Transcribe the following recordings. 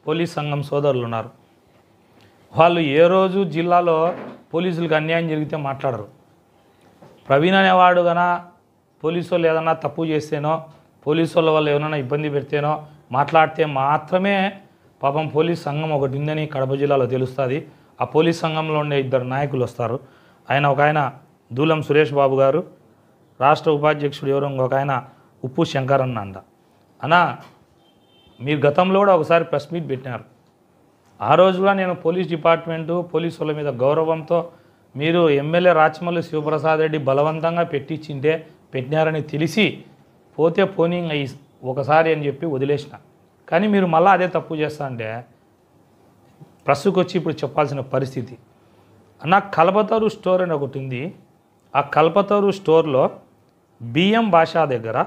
Police సంఘం సోదరులు ఉన్నారు. వాళ్ళు ఏ రోజు జిల్లాలో పోలీసులకు అన్యాయం జరిగితే మాట్లాడరు. ప్రవీణ్ అనేవాడు కన్నా పోలీసు వాళ్ళు ఏదన్నా తప్పు చేస్తేనో పోలీసు వాళ్ళ వాళ్ళు ఏమైనా ఇబ్బంది పెడితేనో మాట్లాడితే మాత్రమే పాపం పోలీస్ సంఘం ఒకటి ఉందని కడప జిల్లాలో తెలుస్తుంది. ఆ పోలీస్ సంఘంలో ఉండే 2 నాయకులు వస్తారు. ఒక ఆయన దూలం సురేష్ బాబు గారు, రాష్ట్ర ఉపాధ్యక్షుడు ఎవరు ఇంకొక ఆయన ఉప్పు శంకర్ అన్న మీరు గతంలో కూడా ఒకసారి ప్రెస్ మీట్ పెట్టినారు. ఆ రోజు కూడా నేను పోలీస్ డిపార్ట్మెంటు పోలీసు వాళ్ళ మీద గౌరవంతో మీరు ఎమ్మెల్యే రాచమల్లి శివప్రసాద్ రెడ్డి బలవంతంగా పెట్టినారని తెలిసి పోతే పోనీ ఒకసారి అని చెప్పి వదిలేసిన. కానీ మీరు మళ్ళీ అదే తప్పు చేస్తా అంటే ప్రెస్కి వచ్చి ఇప్పుడు చెప్పాల్సిన పరిస్థితి. అన్న కల్పతరు స్టోర్ అని ఒకటి ఉంది. ఆ కల్పతరు స్టోర్లో బియ్యం భాషా దగ్గర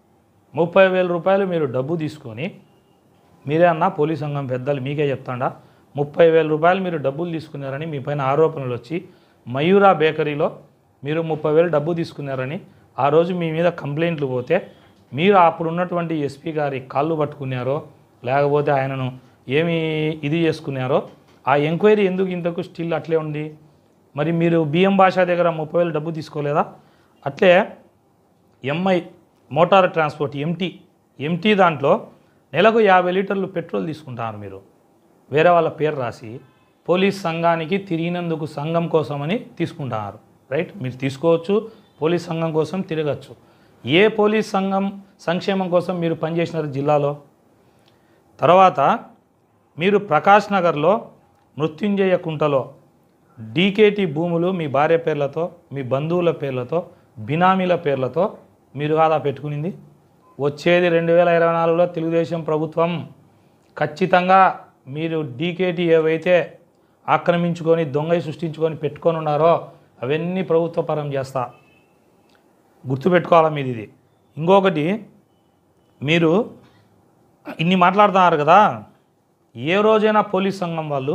30,000 రూపాయలు మీరు డబ్బు తీసుకొని, మీరే అన్న పోలీస్ సంఘం పెద్దలు మీకే చెప్తాడా 30,000 రూపాయలు మీరు డబ్బులు తీసుకున్నారని మీ పైన ఆరోపణలు వచ్చి మయూరా బేకరీలో మీరు 30,000 డబ్బు తీసుకున్నారని ఆ రోజు మీ మీద కంప్లైంట్లు పోతే మీరు అప్పుడు ఉన్నటువంటి ఎస్పీ గారి కాళ్ళు పట్టుకున్నారో లేకపోతే ఆయనను ఏమి ఇది చేసుకున్నారో ఆ ఎంక్వైరీ ఎందుకు ఇంతకు స్టిల్ అట్లే ఉంది? మరి మీరు బియ్యం భాష దగ్గర 30,000 డబ్బు తీసుకోలేదా? అట్లే ఎంఐ మోటార్ ట్రాన్స్పోర్ట్ ఎంటీ దాంట్లో నెలకు 50 లీటర్లు పెట్రోల్ తీసుకుంటారు. మీరు వేరే వాళ్ళ పేరు రాసి పోలీస్ సంఘానికి తిరిగినందుకు సంఘం కోసమని తీసుకుంటున్నారు. రైట్, మీరు తీసుకోవచ్చు, పోలీస్ సంఘం కోసం తిరగచ్చు. ఏ పోలీస్ సంఘం సంక్షేమం కోసం మీరు పనిచేసినారు జిల్లాలో? తర్వాత మీరు ప్రకాష్ నగర్లో మృత్యుంజయ కుంటలో డీకేటీ భూములు మీ భార్య పేర్లతో మీ బంధువుల పేర్లతో బినామీల పేర్లతో మీరు కాదా పెట్టుకునింది? వచ్చేది 2024లో తెలుగుదేశం ప్రభుత్వం ఖచ్చితంగా మీరు డీకేటీ ఏవైతే ఆక్రమించుకొని దొంగ సృష్టించుకొని పెట్టుకొని ఉన్నారో అవన్నీ ప్రభుత్వ పరం చేస్తా, గుర్తుపెట్టుకోవాలా మీరు ఇది. ఇంకొకటి, మీరు ఇన్ని మాట్లాడుతున్నారు కదా, ఏ రోజైనా పోలీస్ సంఘం వాళ్ళు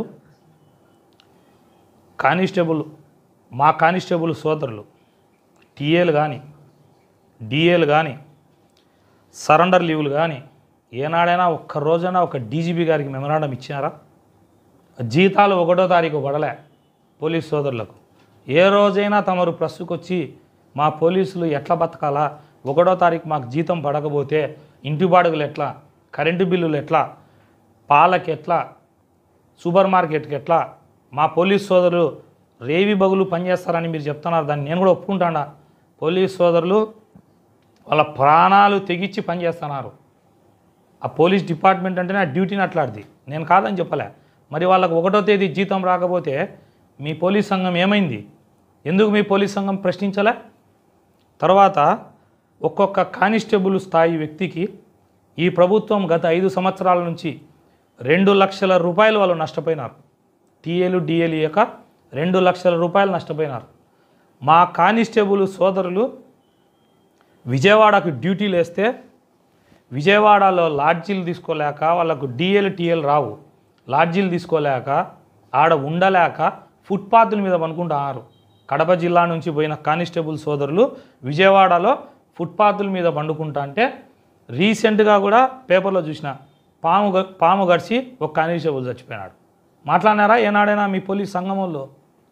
మా కానిస్టేబుల్ సోదరులు టీఏలు కానీ డిఏలు కానీ సరెండర్ లీవులు కానీ ఏనాడైనా ఒక్క రోజైనా ఒక డీజీపీ గారికి మెమరాండం ఇచ్చినారా? జీతాలు 1వ తారీఖు పడలే పోలీస్ సోదరులకు. ఏ రోజైనా తమరు ప్రెస్కి వచ్చి మా పోలీసులు ఎట్లా బతకాలా, 1వ తారీఖు మాకు జీతం పడకపోతే ఇంటి బాడుగులు ఎట్లా, కరెంటు బిల్లులు ఎట్లా, పాలకి ఎట్లా, సూపర్ మార్కెట్కి ఎట్లా, మా పోలీస్ సోదరులు రేవి బగులు పనిచేస్తారని మీరు చెప్తున్నారు. దాన్ని నేను కూడా ఒప్పుకుంటాడా? పోలీస్ సోదరులు వాళ్ళ ప్రాణాలు తెగించి పనిచేస్తున్నారు. ఆ పోలీస్ డిపార్ట్మెంట్ అంటేనే ఆ డ్యూటీని అట్లాడిది, నేను కాదని చెప్పలే. మరి వాళ్ళకు 1వ తేదీ జీతం రాకపోతే మీ పోలీస్ సంఘం ఏమైంది? ఎందుకు మీ పోలీస్ సంఘం ప్రశ్నించలే? తర్వాత ఒక్కొక్క కానిస్టేబుల్ స్థాయి వ్యక్తికి ఈ ప్రభుత్వం గత 5 సంవత్సరాల నుంచి 2 లక్షల రూపాయలు వాళ్ళు నష్టపోయినారు. టీఏలు డిఏలు ఇయ్యక 2 లక్షల రూపాయలు నష్టపోయినారు. మా కానిస్టేబుల్ సోదరులు విజయవాడకు డ్యూటీలు వేస్తే విజయవాడలో లాడ్జీలు తీసుకోలేక వాళ్ళకు డిఏలు టీఏలు రావు, లాడ్జీలు తీసుకోలేక ఆడ ఉండలేక ఫుట్పాత్ల మీద పనుకుంటున్నారు. కడప జిల్లా నుంచి పోయిన కానిస్టేబుల్ సోదరులు విజయవాడలో ఫుట్పాత్ల మీద పండుకుంటా అంటే రీసెంట్గా కూడా పేపర్లో చూసిన పాము గడిచి ఒక కానిస్టేబుల్ చచ్చిపోయినాడు. మాట్లాడినారా ఏనాడైనా మీ పోలీస్ సంఘం వాళ్ళు?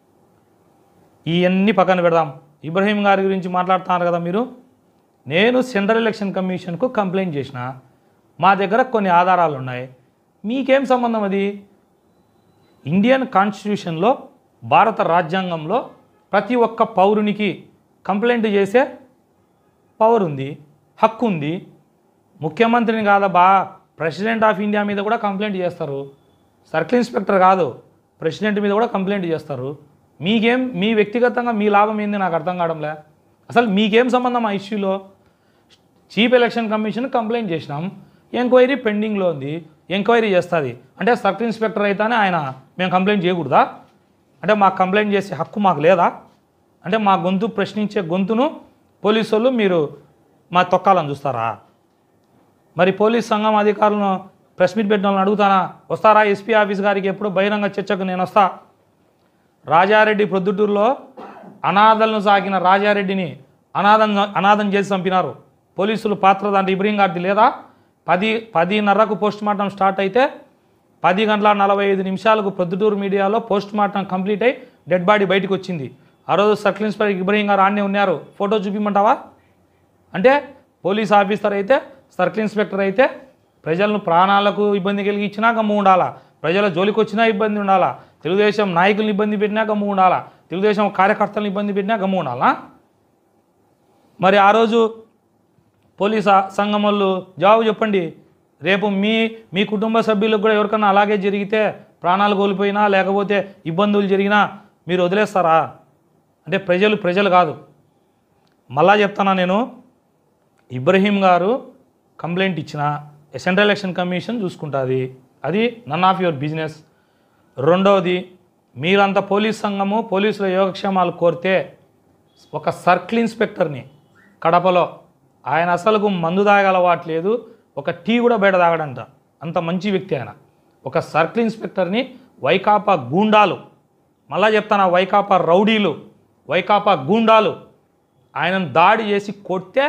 ఇవన్నీ పక్కన పెడదాం. ఇబ్రహీం గారి గురించి మాట్లాడుతున్నారు కదా మీరు. నేను సెంట్రల్ ఎలక్షన్ కమిషన్కు కంప్లైంట్ చేసిన, మా దగ్గర కొన్ని ఆధారాలు ఉన్నాయి. మీకేం సంబంధం? అది ఇండియన్ కాన్స్టిట్యూషన్లో భారత రాజ్యాంగంలో ప్రతి ఒక్క పౌరునికి కంప్లైంట్ చేసే పవర్ ఉంది, హక్కు ఉంది. ముఖ్యమంత్రిని కాదబ్బా, ప్రెసిడెంట్ ఆఫ్ ఇండియా మీద కూడా కంప్లైంట్ చేస్తారు. సర్కిల్ ఇన్స్పెక్టర్ కాదు, ప్రెసిడెంట్ మీద కూడా కంప్లైంట్ చేస్తారు. మీకేం, మీ వ్యక్తిగతంగా మీ లాభం ఏంది నాకు అర్థం కావడంలే. అసలు మీకేం సంబంధం ఆ ఇష్యూలో? చీఫ్ ఎలక్షన్ కమిషన్ కంప్లైంట్ చేసినాం, ఎంక్వైరీ పెండింగ్లో ఉంది, ఎంక్వైరీ చేస్తుంది అంటే సర్కిల్ ఇన్స్పెక్టర్ అయితేనే ఆయన మేము కంప్లైంట్ చేయకూడదా? అంటే మాకు కంప్లైంట్ చేసే హక్కు మాకు లేదా? అంటే మా గొంతు ప్రశ్నించే గొంతును పోలీసు వాళ్ళు మీరు మా తొక్కాలని చూస్తారా? మరి పోలీస్ సంఘం అధికారులను ప్రెస్ మీట్ పెట్టిన వాళ్ళని అడుగుతానా, వస్తారా ఎస్పీ ఆఫీస్ గారికి? ఎప్పుడు బహిరంగ చర్చకు నేను వస్తా. రాజారెడ్డి ప్రొద్దుటూరులో అనాథలను సాకిన రాజారెడ్డిని అనాథం చేసి చంపినారు పోలీసులు. పాత్ర దాంట్లో ఇబ్రహీం గారిది లేదా? 10:30కు పోస్ట్ మార్టం స్టార్ట్ అయితే 10:45 ప్రొద్దుటూరు మీడియాలో పోస్ట్ మార్టం కంప్లీట్ అయ్యి డెడ్ బాడీ బయటకు వచ్చింది. ఆ రోజు సర్కిల్ ఇన్స్పెక్టర్ ఇబ్రహీం గారు ఆడనే ఉన్నారు. ఫోటో చూపించమంటావా? అంటే పోలీస్ ఆఫీసర్ అయితే, సర్కిల్ ఇన్స్పెక్టర్ అయితే ప్రజలను ప్రాణాలకు ఇబ్బంది కలిగించినా గమ్ము ఉండాలా, ప్రజల జోలికి వచ్చినా ఇబ్బంది ఉండాలా, తెలుగుదేశం నాయకులను ఇబ్బంది పెట్టినా గమ్ము ఉండాలా, తెలుగుదేశం కార్యకర్తలను ఇబ్బంది పెట్టినా గమ్ము ఉండాలా? మరి ఆ రోజు పోలీస్ సంఘం వాళ్ళు జవాబు చెప్పండి. రేపు మీ కుటుంబ సభ్యులకు కూడా ఎవరికన్నా అలాగే జరిగితే, ప్రాణాలు కోల్పోయినా లేకపోతే ఇబ్బందులు జరిగినా మీరు వదిలేస్తారా? అంటే ప్రజలు కాదు. మళ్ళా చెప్తానా నేను, ఇబ్రహీం గారు కంప్లైంట్ ఇచ్చిన సెంట్రల్ ఎలక్షన్ కమిషన్ చూసుకుంటుంది. అది నన్ ఆఫ్ యువర్ బిజినెస్. రెండవది, మీరంత పోలీస్ సంఘము పోలీసుల యోగక్షేమాలు కోరితే ఒక సర్కిల్ ఇన్స్పెక్టర్ని కడపలో, ఆయన అసలుకు మందు తాగే అలవాటు లేదు, ఒక టీ కూడా బయట తాగడంట, అంత మంచి వ్యక్తి ఆయన. ఒక సర్కిల్ ఇన్స్పెక్టర్ని వైకాపా గూండాలు, మళ్ళా చెప్తాను, వైకాపా రౌడీలు, వైకాపా గూండాలు ఆయనను దాడి చేసి కొడితే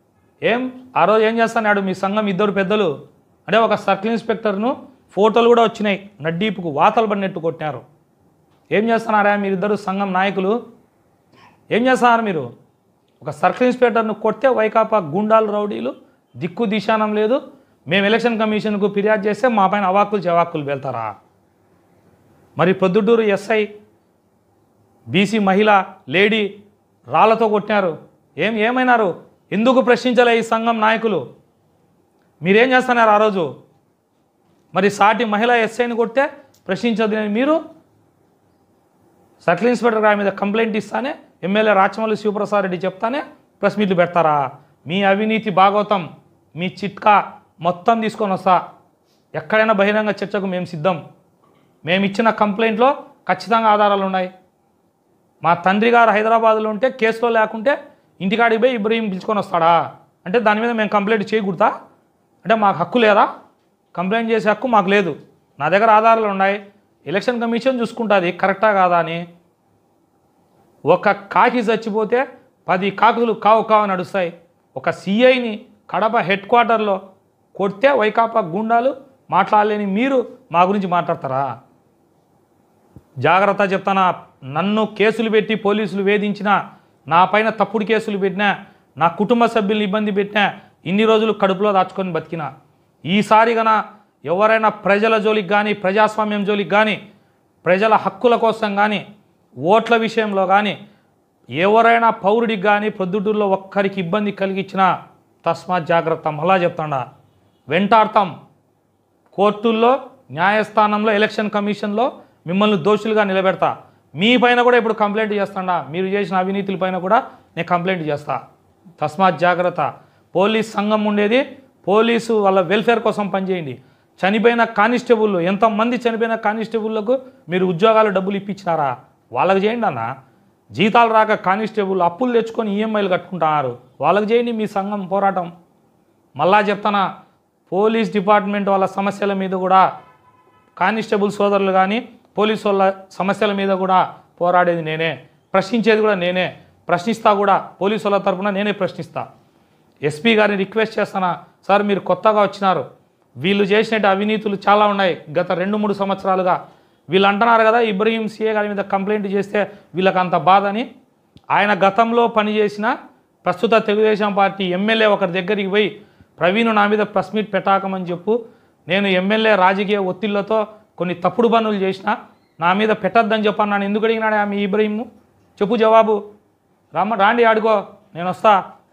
ఆ రోజు ఏం చేస్తున్నాడు మీ సంఘం ఇద్దరు పెద్దలు? అంటే ఒక సర్కిల్ ఇన్స్పెక్టర్ను ఫోటోలు కూడా వచ్చినాయి, నడ్డీపుకు వాతలు పడినట్టు కొట్టినారు. ఏం చేస్తున్నారా మీరిద్దరు సంఘం నాయకులు? ఏం చేస్తున్నారు మీరు? ఒక సర్కిల్ ఇన్స్పెక్టర్ను కొడితే వైకాపా గూండాలు రౌడీలు దిక్కు దిశానం లేదు, మేము ఎలక్షన్ కమిషన్కు ఫిర్యాదు చేస్తే మా పైన అవాక్కులు చెవాక్కులు వెళ్తారా? మరి ప్రొద్దుటూరు ఎస్ఐ బీసీ మహిళ లేడీ రాళ్లతో కొట్టినారు. ఏమైనారు? ఎందుకు ప్రశ్నించలే ఈ సంఘం నాయకులు? మీరేం చేస్తున్నారు ఆ రోజు? మరి సాటి మహిళ ఎస్ఐని కొడితే ప్రశ్నించదు మీరు, సర్కిల్ ఇన్స్పెక్టర్ గారి మీద కంప్లైంట్ ఇస్తానే ఎమ్మెల్యే రాచమల్లి శివప్రసాద్ రెడ్డి చెప్తానే ప్రెస్ మీట్లు పెడతారా? మీ అవినీతి భాగవతం, మీ చిట్కా మొత్తం తీసుకొని వస్తా. ఎక్కడైనా బహిరంగ చర్చకు మేము సిద్ధం. మేము ఇచ్చిన కంప్లైంట్లో ఖచ్చితంగా ఆధారాలు ఉన్నాయి. మా తండ్రి గారు హైదరాబాద్లో ఉంటే కేసులో లేకుంటే ఇంటికాడికి పోయి ఇబ్రహీం పిలుచుకొని వస్తాడా? అంటే దాని మీద మేము కంప్లైంట్ చేయకూడదా? అంటే మాకు హక్కు లేదా? కంప్లైంట్ చేసే హక్కు మాకు లేదు. నా దగ్గర ఆధారాలు ఉన్నాయి, ఎలక్షన్ కమిషన్ చూసుకుంటుంది కరెక్టా కాదా అని. ఒక కాకి చచ్చిపోతే 10 కాకులు కావు కావు నడుస్తాయి. ఒక సిఐని కడప హెడ్ క్వార్టర్లో కొడితే వైకాపా గుండాలు మాట్లాడలేని మీరు మా గురించి మాట్లాడతారా? జాగ్రత్త చెప్తానా, నన్ను కేసులు పెట్టి పోలీసులు వేధించినా, నా పైన తప్పుడు కేసులు పెట్టినా, నా కుటుంబ సభ్యులను ఇబ్బంది పెట్టినా, ఇన్ని రోజులు కడుపులో దాచుకొని బతికినా, ఈసారి గన ఎవరైనా ప్రజల జోలికి కానీ, ప్రజాస్వామ్యం జోలికి కానీ, ప్రజల హక్కుల కోసం కానీ, ఓట్ల విషయంలో కానీ ఎవరైనా పౌరుడికి కానీ ప్రొద్దుటూరులో ఒక్కరికి ఇబ్బంది కలిగించినా తస్మాత్ జాగ్రత్త. మళ్ళా చెప్తాడా, వెంటాడతాం. కోర్టుల్లో, న్యాయస్థానంలో, ఎలక్షన్ కమిషన్లో మిమ్మల్ని దోషులుగా నిలబెడతా. మీ పైన కూడా ఇప్పుడు కంప్లైంట్ చేస్తాడా, మీరు చేసిన అవినీతుల పైన కూడా నేను కంప్లైంట్ చేస్తా. తస్మాత్ జాగ్రత్త. పోలీస్ సంఘం ఉండేది పోలీసు వాళ్ళ వెల్ఫేర్ కోసం పనిచేయండి. చనిపోయిన కానిస్టేబుల్, ఎంతమంది చనిపోయిన కానిస్టేబుళ్లకు మీరు ఉద్యోగాలు డబ్బులు ఇప్పించినారా? వాళ్ళకి చేయండి అన్న. జీతాలు రాక కానిస్టేబుల్ అప్పులు తెచ్చుకొని ఈఎంఐలు కట్టుకుంటున్నారు, వాళ్ళకి చేయండి మీ సంఘం పోరాటం. మళ్ళా చెప్తానా, పోలీస్ డిపార్ట్మెంట్ వాళ్ళ సమస్యల మీద కూడా, కానిస్టేబుల్ సోదరులు కానీ పోలీసు వాళ్ళ సమస్యల మీద కూడా పోరాడేది నేనే, ప్రశ్నించేది కూడా నేనే, ప్రశ్నిస్తా కూడా. పోలీసు వాళ్ళ తరఫున నేనే ప్రశ్నిస్తా. ఎస్పీ గారిని రిక్వెస్ట్ చేస్తానా, సార్ మీరు కొత్తగా వచ్చినారు, వీళ్ళు చేసినట్టు అవినీతులు చాలా ఉన్నాయి గత 2-3 సంవత్సరాలుగా. వీళ్ళు అంటున్నారు కదా ఇబ్రహీం సీఏ గారి మీద కంప్లైంట్ చేస్తే వీళ్ళకి అంత బాధ అని. ఆయన గతంలో పనిచేసిన ప్రస్తుత తెలుగుదేశం పార్టీ ఎమ్మెల్యే ఒకరి దగ్గరికి పోయి, ప్రవీణ్ నా మీద ప్రెస్ మీట్ పెట్టాకమని చెప్పు, నేను ఎమ్మెల్యే రాజకీయ ఒత్తిళ్లతో కొన్ని తప్పుడు పనులు చేసిన, నా మీద పెట్టద్దని చెప్పాను. నన్ను ఎందుకు అడిగినాడు ఆమె ఇబ్రహీం? చెప్పు జవాబు. రాండి ఆడుకో, నేను వస్తా.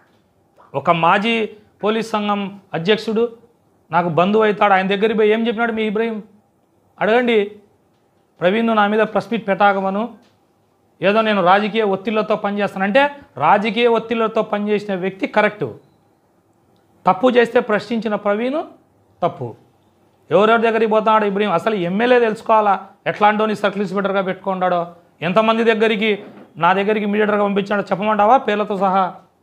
ఒక మాజీ పోలీస్ సంఘం అధ్యక్షుడు నాకు బంధువు అవుతాడు, ఆయన దగ్గరికి పోయి ఏం చెప్పినాడు మీ ఇబ్రహీం? అడగండి. ప్రవీణ్ నా మీద ప్రెస్ మీట్ పెట్టాకమను, ఏదో నేను రాజకీయ ఒత్తిళ్లతో పనిచేస్తానంటే, రాజకీయ ఒత్తిళ్లతో పనిచేసిన వ్యక్తి కరెక్టు, తప్పు చేస్తే ప్రశ్నించిన ప్రవీణ్ తప్పు. ఎవరెవరి దగ్గరికి పోతున్నాడో ఇబ్రహీం? అసలు ఎమ్మెల్యే తెలుసుకోవాలా ఎట్లాంటోని సర్కిల్ ఇన్స్పెక్టర్గా పెట్టుకున్నాడో, ఎంతమంది దగ్గరికి నా దగ్గరికి మీడియేటర్గా పంపించాడో చెప్పమంటావా పేర్లతో సహా?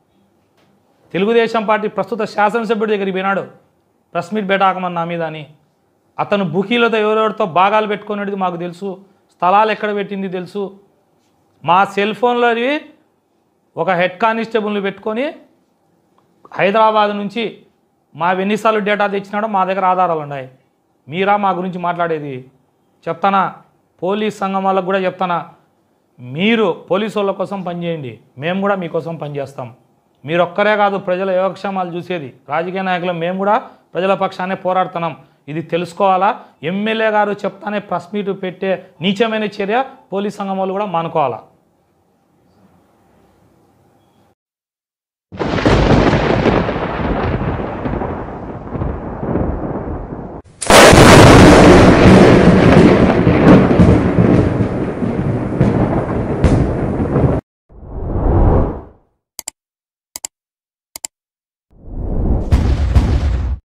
తెలుగుదేశం పార్టీ ప్రస్తుత శాసనసభ్యుడి దగ్గరికి పోయినాడు ప్రెస్ మీట్ పెట్టాకమని నా మీద అని. అతను బుకీలతో ఎవరెవరితో భాగాలు పెట్టుకునేది మాకు తెలుసు, స్థలాలు ఎక్కడ పెట్టింది తెలుసు. మా సెల్ ఫోన్లో ఒక హెడ్ కానిస్టేబుల్ని పెట్టుకొని హైదరాబాద్ నుంచి మా ఎన్నిసార్లు డేటా తెచ్చినాడో మా దగ్గర ఆధారాలు ఉన్నాయి. మీరా మా గురించి మాట్లాడేది? చెప్తానా, పోలీస్ సంఘం వాళ్ళకు కూడా చెప్తానా, మీరు పోలీసు వాళ్ళ కోసం పనిచేయండి, మేము కూడా మీకోసం పనిచేస్తాం. మీరు ఒక్కరే కాదు ప్రజల యోగక్షేమాలు చూసేది, రాజకీయ నాయకులు మేము కూడా ప్రజల పక్షానే పోరాడుతున్నాం. ఇది తెలుసుకోవాలా. ఎమ్మెల్యే గారు చెప్తానే ప్రెస్ మీట్ పెట్టే నీచమైన చర్య పోలీస్ సంఘం వాళ్ళు కూడా మానుకోవాలా.